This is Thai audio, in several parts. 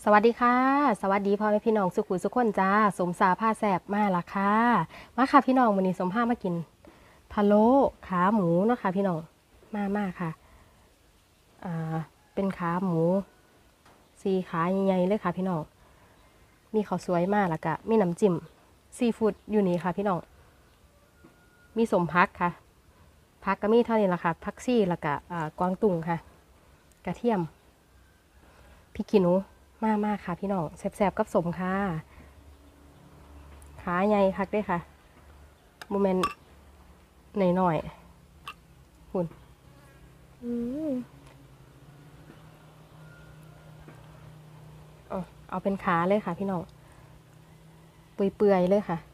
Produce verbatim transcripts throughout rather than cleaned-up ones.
สวัสดีค่ะสวัสดีพ่อแม่พี่น้องสุขุสุขคนจ้าสมสาผ้าแสบมาละค่ะมาค่ะพี่น้องวันนี้สมผ้ามากินพะโล้ขาหมูเนาะค่ะพี่น้องมามาค่ะอ่าเป็นขาหมูสีขาใหญ่ๆเลยค่ะพี่น้องมีข้าวสวยมากละกะมีน้ำจิ้มซีฟู้ดอยู่นี่ค่ะพี่น้องมีสมพักค่ะพักก็มีเท่านี้ละค่ะพักซี่ละกะอ่ากวางตุงค่ะกระเทียมพริกขี้หนูมากมากค่ะพี่น้องแซ่บๆกับสมค่ะขาใหญ่คักด้วยค่ะโมเมนต์หน่อยๆหุ่นเอาเอาเป็นขาเลยค่ะพี่น้องเปื่อยๆเลยค่ะ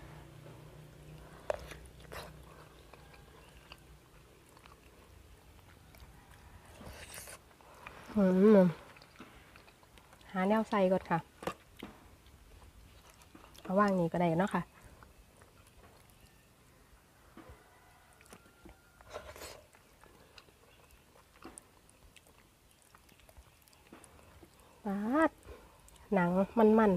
อืมหาแนวใส่ก่อนค่ะเอาว่างนี้ก็ได้เนาะค่ะปาดหนังมัน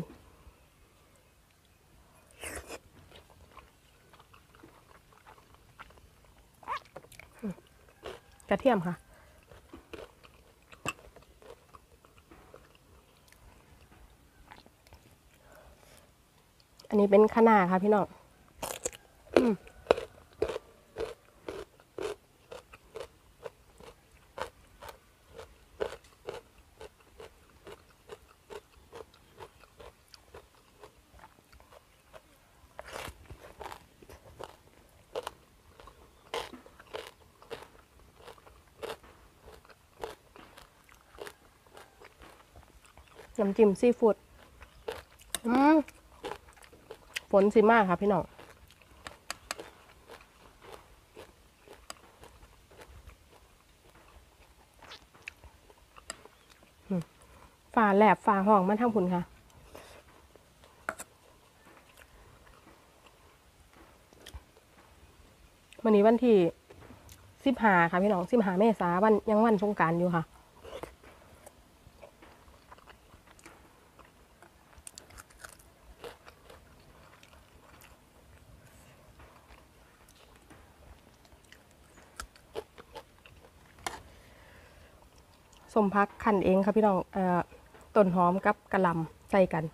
ๆกระเทียมค่ะอันนี้เป็นคะน้าค่ะพี่น้องน้ำจิ้มซีฟู้ดอืมฝนสิมากค่ะพี่น้องฝ่าแหลบฝ่าห้องมาทำผุนค่ะวันนี้วันที่สิบห้าค่ะพี่น้องสิบห้าเมษาวันยังวันสงกรานต์อยู่ค่ะสมพักขันเองค่ะพี่น้องเอ่อต้นหอมกับกระหล่ำใส่กัน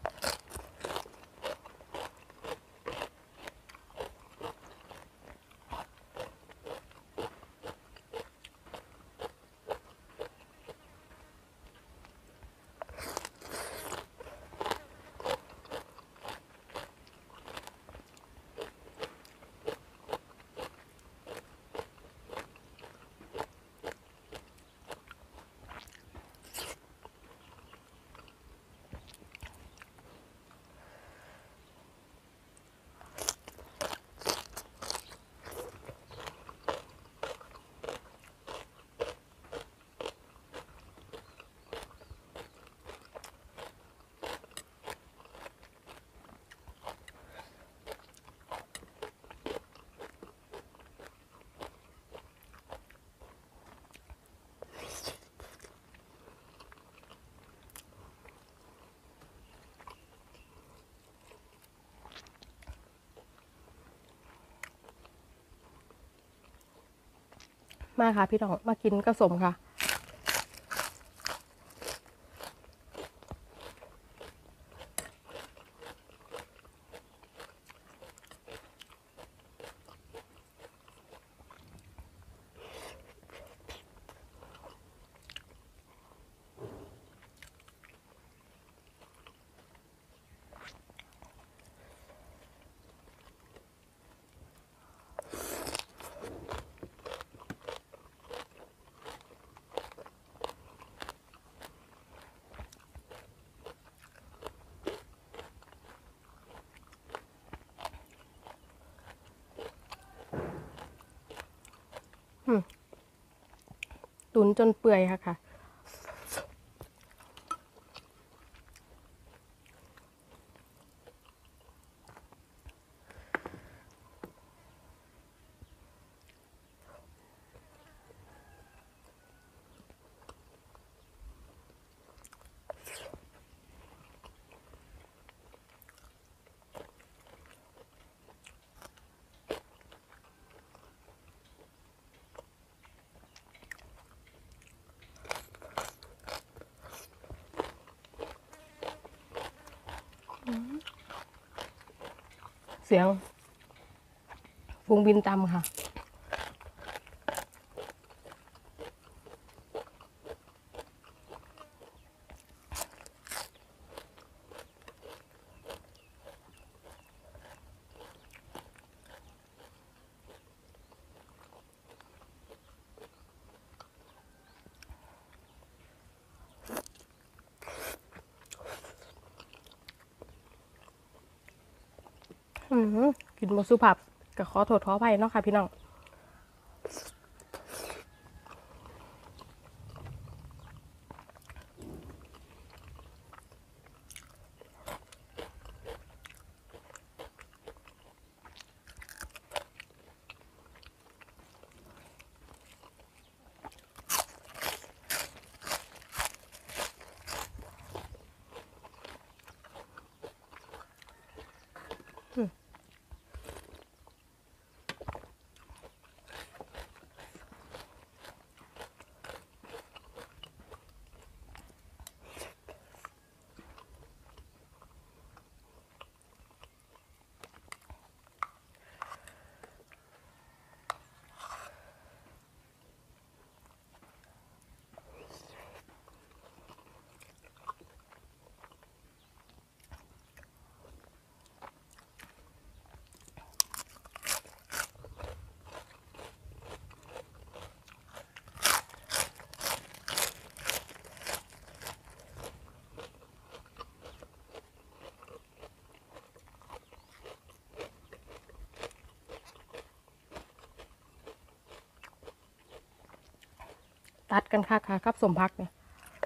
มาค่ะพี่น้องมากินกระสมค่ะตุนจนเปื่อยค่ะค่ะเสียงพุงบินตำค่ะอืมกินหมดสุภาพก็ขอโทษขออภัยเนาะค่ะพี่น้องตัดกันค่ะค่ะครับสมพักเนี่ย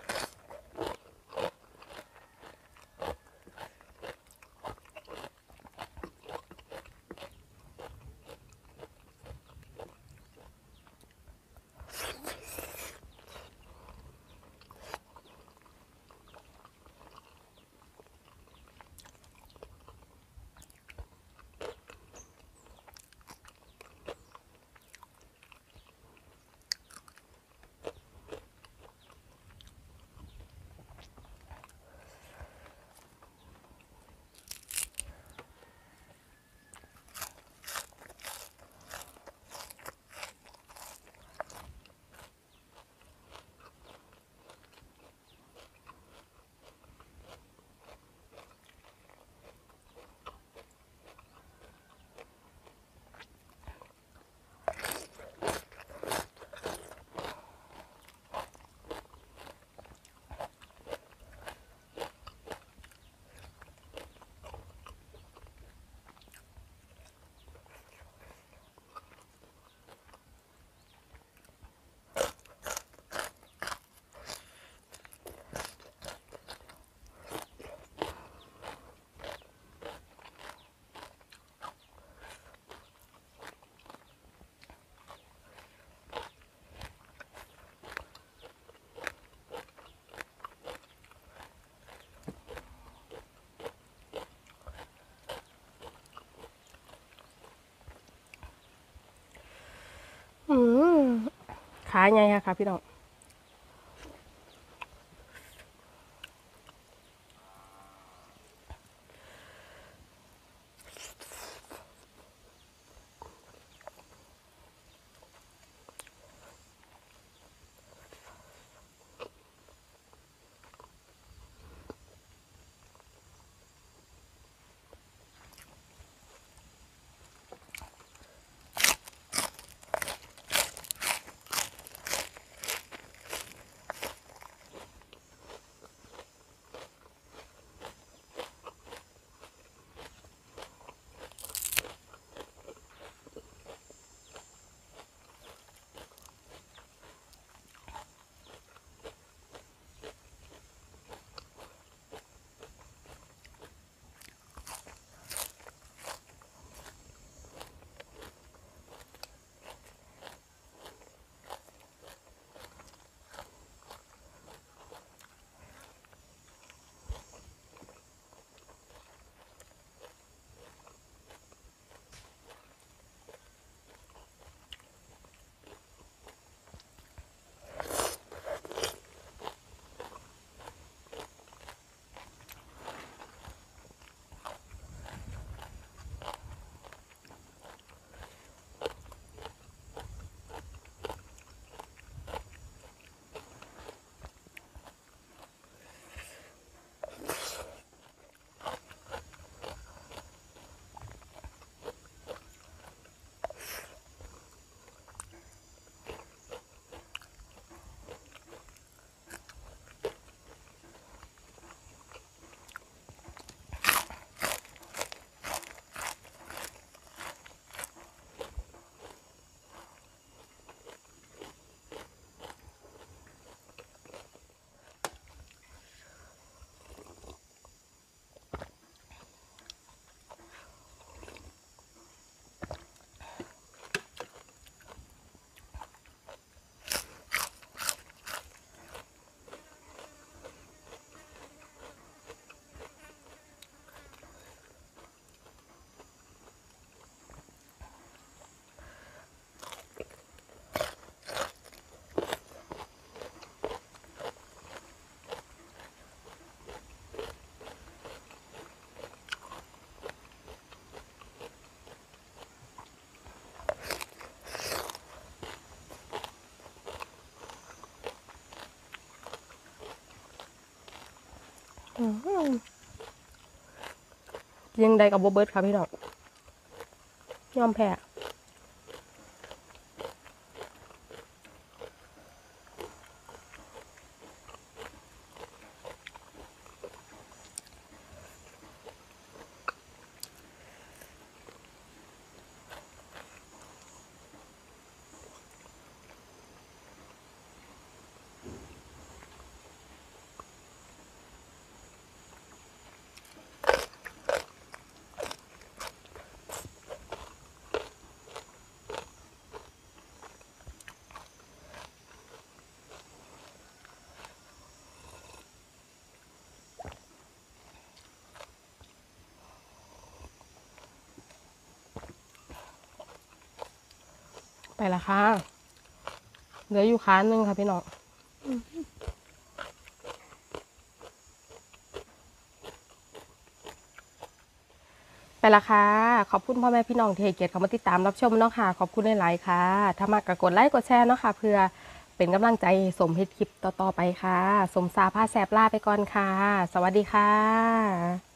อืมขาใหญ่ค่ะค่ะพี่น้องยังใดกับโบเบิร์ตค่ะพี่น้องยอมแพ้ไปละค่ะเหลืออยู่ค้านนึงค่ะพี่น้องไปละค่ะขอบคุณพ่อแม่พี่น้องที่ให้เกียรติเข้ามาติดตามรับชมเนาะค่ะขอบคุณหลายๆค่ะถ้ามากก็กดไลค์กดแชร์เนาะค่ะเพื่อเป็นกำลังใจสมเฮ็ดคลิปต่อๆไปค่ะสมสาผ้าแสบลาไปก่อนค่ะสวัสดีค่ะ